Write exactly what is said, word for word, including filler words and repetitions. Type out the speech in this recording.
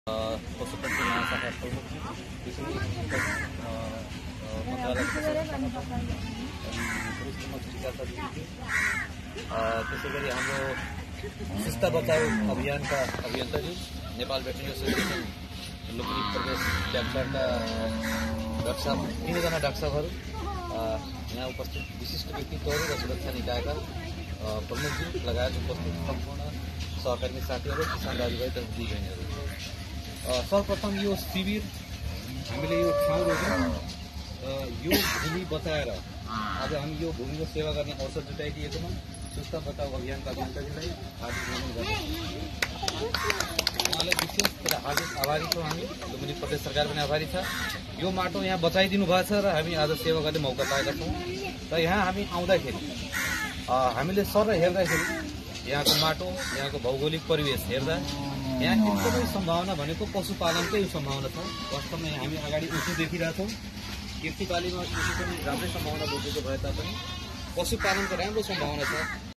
पशुपति महाशाखा प्रमुख कृषि त्यसै गरी हाम्रो सुस्ता बचाउ अभियानका अभियन्ताजी नेपाल भेटरिनरी एसोसिएसन लुम्बिनी प्रदेश क्याम्पका डाक्टर साहब तीनजना डाक्टर साहबहरू यहाँ उपस्थित विशिष्ट व्यक्तित्वहरू र सुरक्षा निकायका प्रमुखजी लगायत उपस्थित सम्पूर्ण सहकर्मी साथीहरू किसान दाजुभाइ तथा दिदीबहिनीहरू, सर्वप्रथम यो शिविर हामीले यो ठाउँ रोक्यौँ। यो भूमि बचाएर आज हामी यो भूमिको सेवा गर्ने अवसर जुटाइदिएकोमा सुस्ता बचाउ अभियानका अभियन्ताजीलाई हार्दिक नमन गर्छौँ। उहाँलाई विशेष हार्दिक आभारी छौँ। हामी लुम्बिनी प्रदेश सरकार पनि आभारी छ। यो माटो यहाँ बचाइदिनु भएको छ र हामी आज सेवा गर्ने मौका पाएका छौँ। र यहाँ हामी आउँदाखेरि हामीले सर हेर्दाखेरि यहाँको माटो, यहाँको भौगोलिक परिवेश हेर्दा यहाँ एकदमै सम्भावना भनेको पशुपालनकै सम्भावना छ। वास्तवमा हामी अगाडि उठ्नु देखिरहेछौँ। कृषिबालीमा कृषि पनि राम्रै सम्भावना बोकेको भए तापनि पशुपालनको राम्रो सम्भावना छ।